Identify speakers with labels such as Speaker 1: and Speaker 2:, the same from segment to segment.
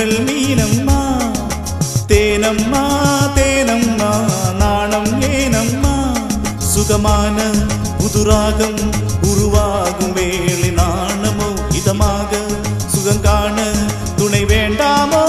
Speaker 1: கண்கள் மீனம்மா தேனம்மா தேனம்மா நாணம் ஏனம்மா சுகமான புதுராகம் உருவாகும் வேளை நாணமோ இதமாக சுகங்காண துணை வேண்டாமோ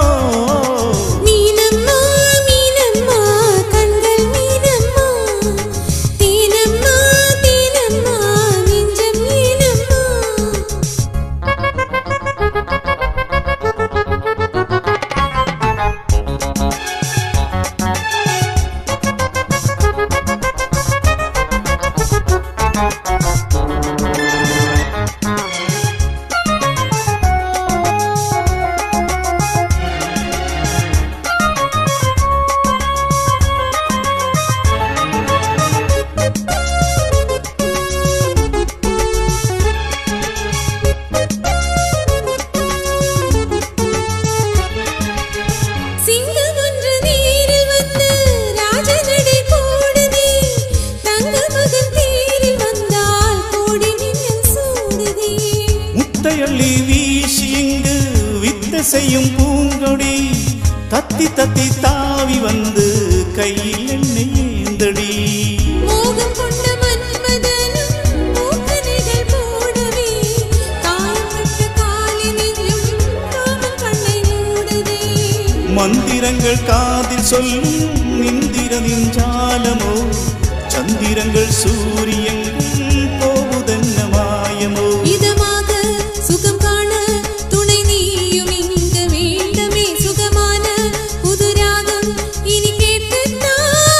Speaker 1: வீசிங்கு வித்த செய்யும் பூங்கொடி தத்தி தத்தி தாவி வந்து கையில் என்னை ஏந்தடி
Speaker 2: மோகம் கொண்ட மன்மதனும் மூக்கனைகள் போடவே காயப்பட்ட காலினிலும் காமம் கண்ணை மூடுதே
Speaker 1: மந்திரங்கள் காதில் சொல்லும் இந்திரனின் ஜாலமோ சந்திரங்கள் சூரியங்கள் போவதென்ன மாயமோ
Speaker 2: இதமாக சுகம் காண துணை நீயும் இங்கு வேண்டமே சுகமான புதுராகம் இனி கேட்டுத்தா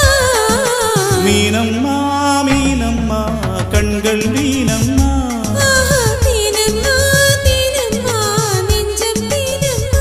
Speaker 1: மீனம்மா மீனம்மா கண்கள் மீனம்மா
Speaker 2: தேனம்மா தேனம்மா நெஞ்சம் தேனம்மா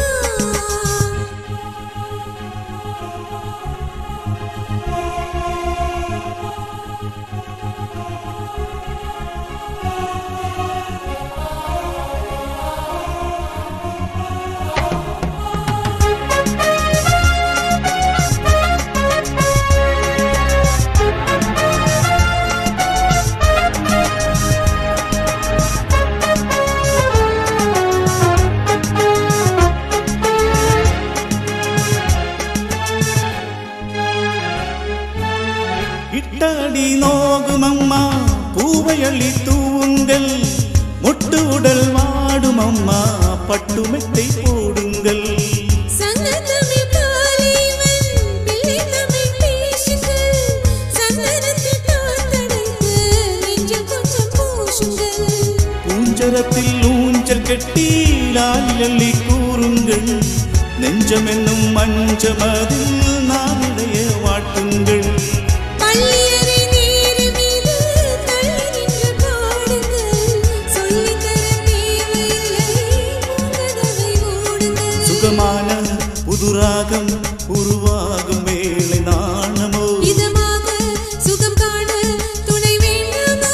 Speaker 1: இட்டாடி நோகும் அம்மா பூவையள்ளி தூவுங்கள் முட்டு உடல் வாடும் அம்மா பட்டுமெத்தை போடுங்கள்
Speaker 2: சங்கத்தமிழ் காலைவன் பிள்ளை தமிழ் பேசுங்கள் சந்தனத்தில் தாத்தடைத்து நெஞ்சில் கொஞ்சம் பூசுங்கள்
Speaker 1: பூஞ்சரத்தில் ஊஞ்சல் கட்டி லாலி கூறுங்கள் நெஞ்சம் என்னும் மஞ்சமதில் நாளிடைய வாட்டுங்கள்
Speaker 2: பள்ளியறை நீர் மீது தள்ளி நின்று பாடுங்கள் சொல்லித்தர தேவையில்லை கதவை மூடுங்கள்
Speaker 1: சுகமான புதுராகம் உருவாகும் வேளை நாணமோ
Speaker 2: இதமாக சுகம் காண துணை வேண்டாமோ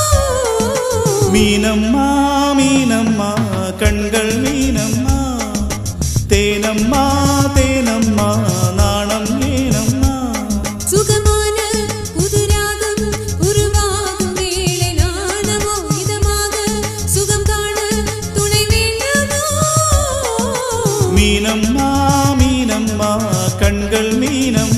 Speaker 1: மீனம்மா மீனம்மா கண்கள் மீனம்மா தேனம்மா தேனம்மா நாணம் ஏனம்மா
Speaker 2: சுகமான புதுராகம் உருவாகும் வேளை நாணமோ இதமாக சுகம் காண துணை வேண்டாமோ
Speaker 1: மீனம்மா மீனம்மா கண்கள் மீனம்மா